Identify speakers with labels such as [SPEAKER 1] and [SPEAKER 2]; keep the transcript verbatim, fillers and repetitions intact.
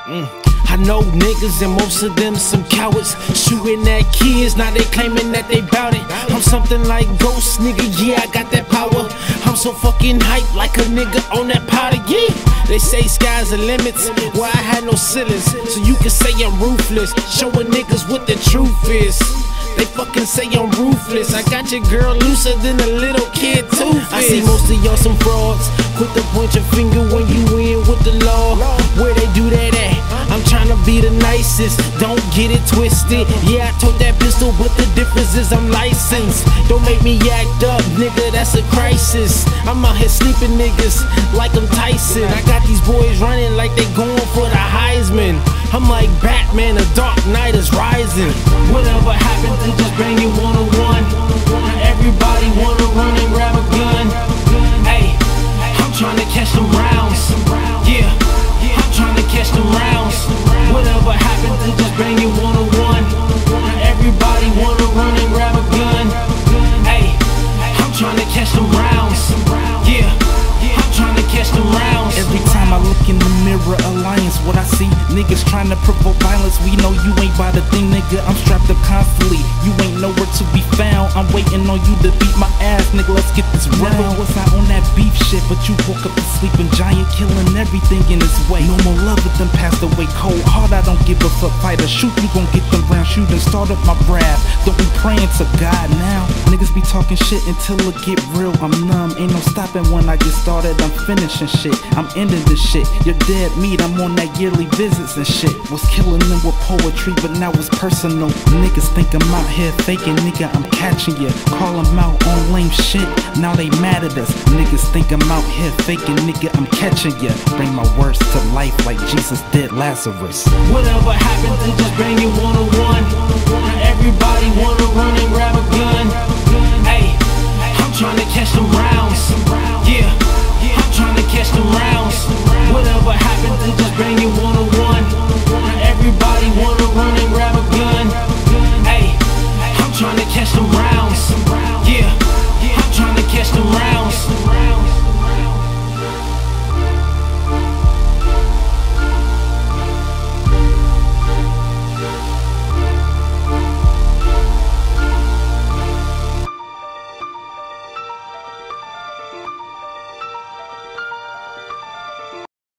[SPEAKER 1] Mm. I know niggas and most of them some cowards, shooting at kids, now they claiming that they bout it. I'm something like Ghost, nigga, yeah, I got that power. I'm so fucking hype like a nigga on that powder, yeah. They say sky's the limits, well I had no ceilings, so you can say I'm ruthless, showing niggas what the truth is. They fucking say I'm ruthless, I got your girl looser than a little kid too. I see most of y'all some frauds, quick to point your finger when you in with the law. Where they do that at? I'm tryna be the nicest, don't get it twisted. Yeah, I told that pistol, but the difference is I'm licensed. Don't make me act up, nigga, that's a crisis. I'm out here sleeping niggas like I'm Tyson. I got these boys running like they going for the Heisman. I'm like Batman, the Dark Knight is rising. Whatever happened to just banging one on one? Everybody wanna run and grab a gun. Hey, I'm tryna catch them rounds. Yeah, I'm tryna catch them rounds. Whatever happened to just banging one on one? Everybody wanna run and grab a gun. Hey, I'm tryna catch them rounds. Yeah, I'm tryna catch them rounds.
[SPEAKER 2] Every time I look in the mirror, alliance, what I see, niggas trying to provoke violence. We know you ain't by the thing, nigga, I'm strapped up constantly. You ain't nowhere to be found, I'm waiting on you to beat my ass, nigga, let's get this round. Never was I on that beef shit, but you woke up a sleeping giant, killing everything in his way. No more love with them passed away, cold hard, I don't give a fuck, fighter, shoot, you gon' get them round, shoot and start up my breath. Don't be praying to God now, niggas be talking shit until it get real, I'm numb, ain't no stopping when I get started, I'm finishing shit, I'm ending this shit, you're dead meat, I'm on that yearly visits and shit. Was killing them with poetry, but now it's personal. Niggas think I'm out here faking, nigga, I'm catching ya. Call them out on lame shit, now they mad at us. Niggas think I'm out here faking, nigga, I'm catching ya. Bring my words to life like Jesus did Lazarus.
[SPEAKER 1] Whatever happened to just banging one on one? Everybody wanna run and grab a gun. Hey, I'm tryna catch them rounds. Yeah, I'm tryna catch them rounds. Whatever happened to just banging one